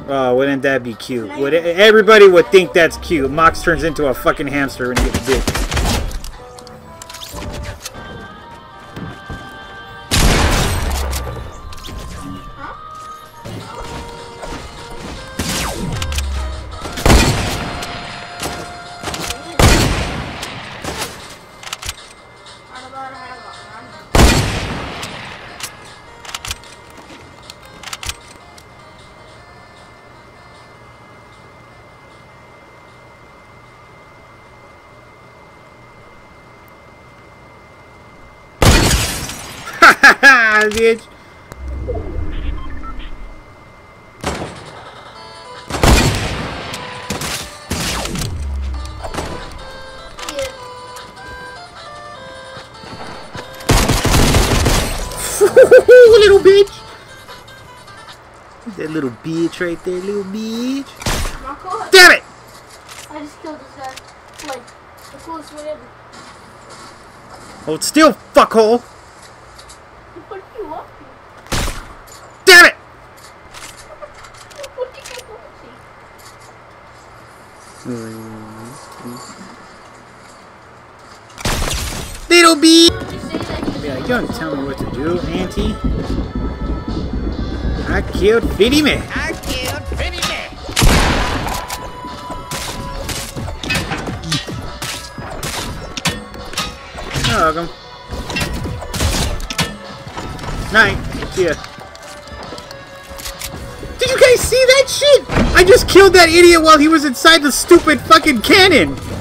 Oh, wouldn't that be cute? Everybody would think that's cute. Mox turns into a fucking hamster when he gets bit. Bitch. Little bitch. That little bitch right there, little bitch. Damn it! I just killed this guy. Like, the coolest way ever. Hold still, fuckhole. What do you want? Damn it! What do you want? Little bitch! Yeah, you don't tell me what to do, auntie. I killed Fitty Man. I killed Fitty Man. You're welcome. Night. See ya. Did you guys see that shit? I just killed that idiot while he was inside the stupid fucking cannon.